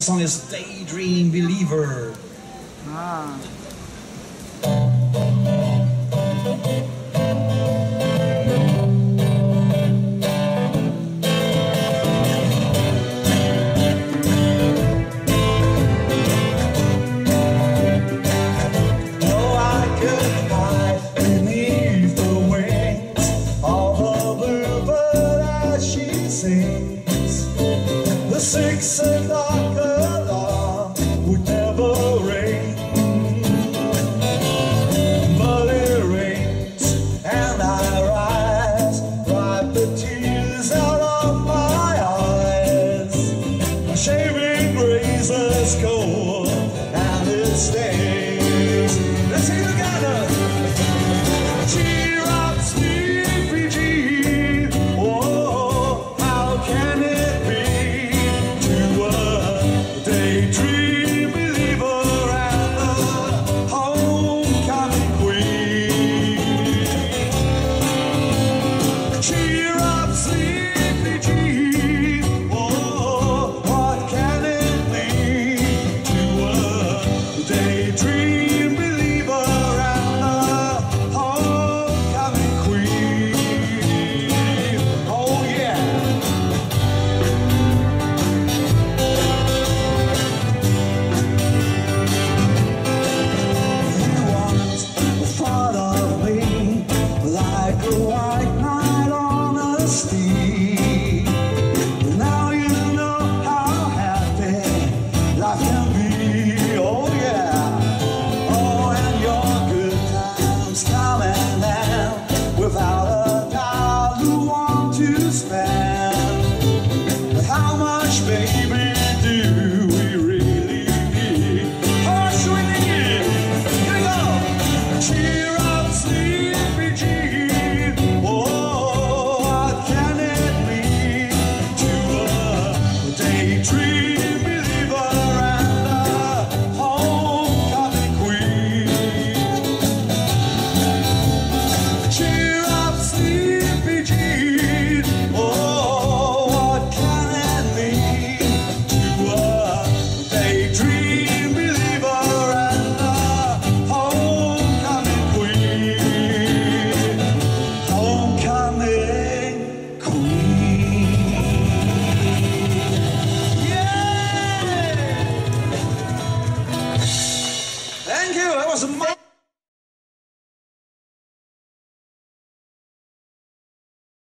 song is Daydream Believer. Ah. Six o'clock alarm would never ring, but it rings and I rise, wipe the tears out of my eyes. My shaving razor's cold and it stains. Let's sing together. Cheer up, sleepy Jean. Oh, how can it Daydream believer and the homecoming queen. Cheer up, sleepy Jean. Oh, what can it mean to a daydream believer and the homecoming queen? Oh yeah. Baby, do we really need? How much do we need? Here we go. Cheer up, sleepy Jean. Oh, what can it mean to a daydream?